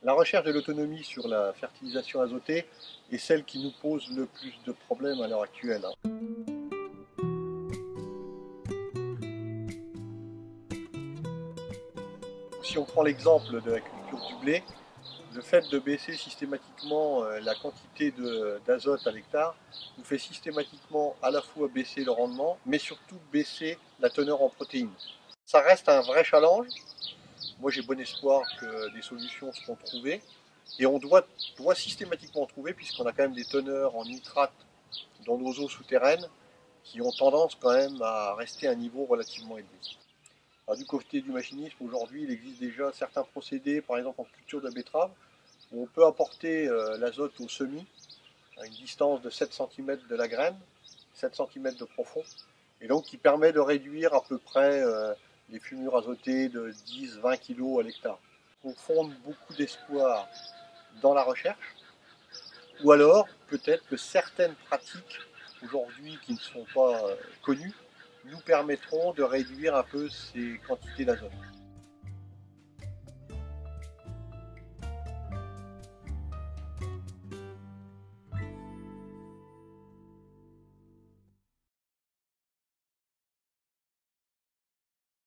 La recherche de l'autonomie sur la fertilisation azotée est celle qui nous pose le plus de problèmes à l'heure actuelle. Si on prend l'exemple de la culture du blé, le fait de baisser systématiquement la quantité d'azote à l'hectare nous fait systématiquement à la fois baisser le rendement, mais surtout baisser la teneur en protéines. Ça reste un vrai challenge. Moi j'ai bon espoir que des solutions seront trouvées. Et on doit systématiquement en trouver puisqu'on a quand même des teneurs en nitrate dans nos eaux souterraines qui ont tendance quand même à rester à un niveau relativement élevé. Alors, du côté du machinisme, aujourd'hui, il existe déjà certains procédés, par exemple en culture de betterave, où on peut apporter l'azote au semis à une distance de 7 cm de la graine, 7 cm de profond, et donc qui permet de réduire à peu près les fumures azotées de 10-20 kg à l'hectare. On fonde beaucoup d'espoir dans la recherche, ou alors peut-être que certaines pratiques aujourd'hui qui ne sont pas connues nous permettront de réduire un peu ces quantités d'azote.